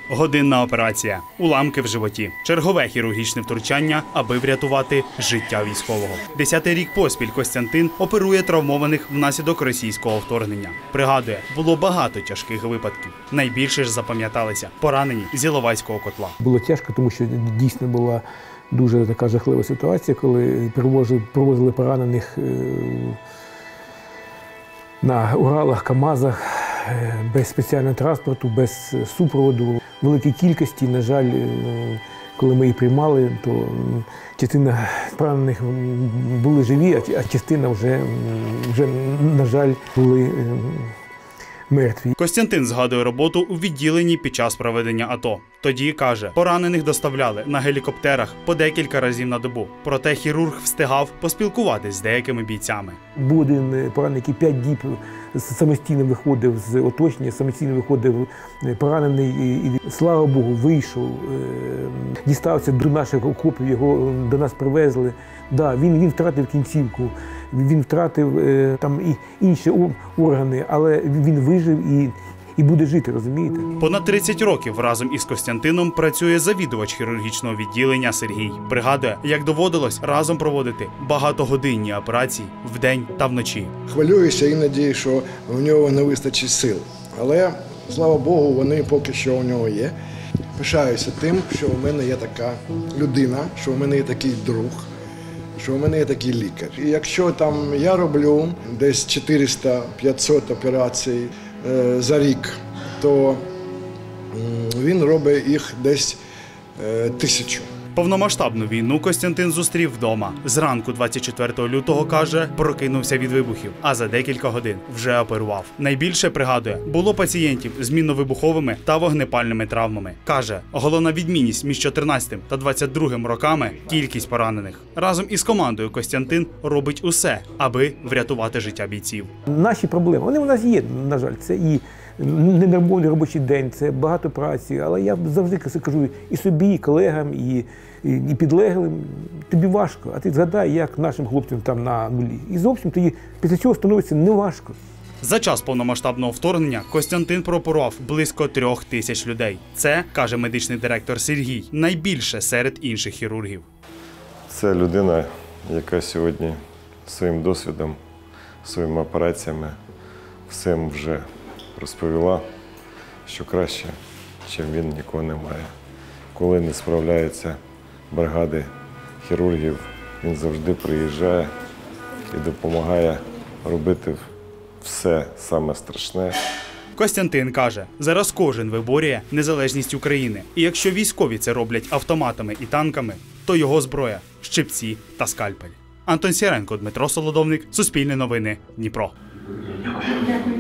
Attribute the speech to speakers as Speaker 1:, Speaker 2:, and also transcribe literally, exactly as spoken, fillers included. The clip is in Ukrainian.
Speaker 1: Годинна операція, уламки в животі, чергове хірургічне втручання, аби врятувати життя військового. Десятий рік поспіль Костянтин оперує травмованих внаслідок російського вторгнення. Пригадує, було багато тяжких випадків. Найбільше ж запам'яталися поранені з Іловайського котла.
Speaker 2: Було тяжко, тому що дійсно була дуже така жахлива ситуація, коли привозили, привозили поранених на Уралах, КАМАЗах, без спеціального транспорту, без супроводу. В великій кількості, на жаль, коли ми їх приймали, то частина поранених були живі, а частина вже, вже на жаль, були мертві.
Speaker 1: Костянтин згадує роботу у відділенні під час проведення АТО. Тоді, каже, поранених доставляли на гелікоптерах по декілька разів на добу. Проте хірург встигав поспілкуватись з деякими бійцями.
Speaker 2: Був один поранений, який п'ять діб самостійно виходив з оточення, самостійно виходив поранений і, слава Богу, вийшов, дістався до наших окопів, його до нас привезли. Да, він, він втратив кінцівку, він втратив там і інші органи, але він вижив і, і буде жити, розумієте?
Speaker 1: Понад тридцять років разом із Костянтином працює завідувач хірургічного відділення Сергій. Пригадує, як доводилось разом проводити багатогодинні операції вдень та вночі.
Speaker 3: Хвилююся іноді, що в нього не вистачить сил, але, слава Богу, вони поки що у нього є. Пишаюся тим, що у мене є така людина, що у мене є такий друг, що у мене є такий лікар. І якщо там я роблю десь чотириста-п'ятсот операцій е, за рік, то е, він робить їх десь е, тисячу.
Speaker 1: Повномасштабну війну Костянтин зустрів вдома. Зранку двадцять четвертого лютого, каже, прокинувся від вибухів, а за декілька годин вже оперував. Найбільше, пригадує, було пацієнтів з мінно-вибуховими та вогнепальними травмами. Каже, головна відмінність між чотирнадцятим та двадцять другим роками – кількість поранених. Разом із командою Костянтин робить усе, аби врятувати життя бійців.
Speaker 2: Наші проблеми, вони у нас є, на жаль, це і ненормальний робочий день, це багато праці, але я завжди кажу і собі, і колегам, і, і, і підлеглим, тобі важко, а ти згадай, як нашим хлопцям там на нулі. І зовсім тоді після цього становиться неважко.
Speaker 1: За час повномасштабного вторгнення Костянтин прооперував близько трьох тисяч людей. Це, каже медичний директор Сергій, найбільше серед інших хірургів.
Speaker 4: Це людина, яка сьогодні своїм досвідом, своїми операціями всім вже розповіла, що краще, чим він, нікого немає. Коли не справляються бригади хірургів, він завжди приїжджає і допомагає робити все саме страшне.
Speaker 1: Костянтин каже, зараз кожен виборює незалежність України. І якщо військові це роблять автоматами і танками, то його зброя – щипці та скальпель. Антон Сіренко, Дмитро Солодовник, Суспільне новини, Дніпро.